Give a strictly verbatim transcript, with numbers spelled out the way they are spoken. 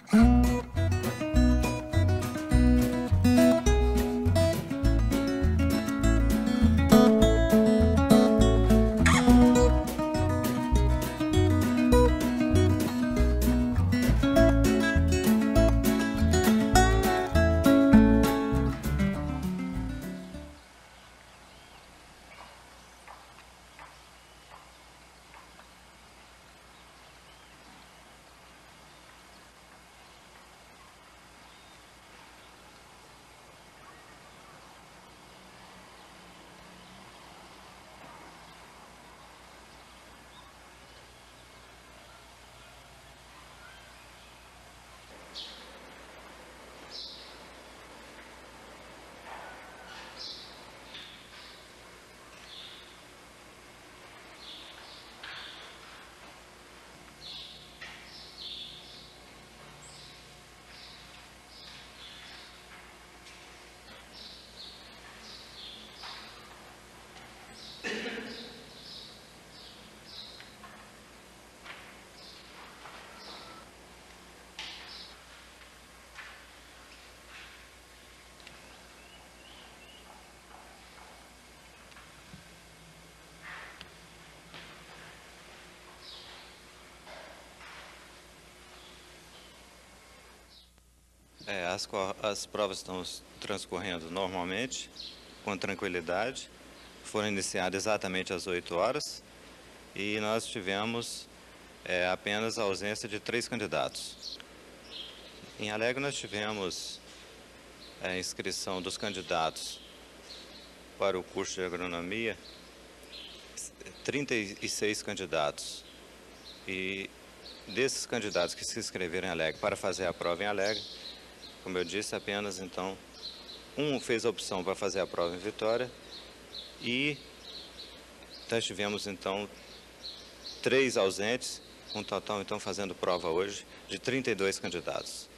É, as, co- as provas estão s- transcorrendo normalmente, com tranquilidade. Foram iniciadas exatamente às oito horas e nós tivemos é, apenas a ausência de três candidatos. Em Alegre nós tivemos a inscrição dos candidatos para o curso de agronomia, s- trinta e seis candidatos. E desses candidatos que se inscreveram em Alegre para fazer a prova em Alegre, como eu disse, apenas então um fez a opção para fazer a prova em Vitória e nós tivemos então três ausentes, um total então fazendo prova hoje de trinta e dois candidatos.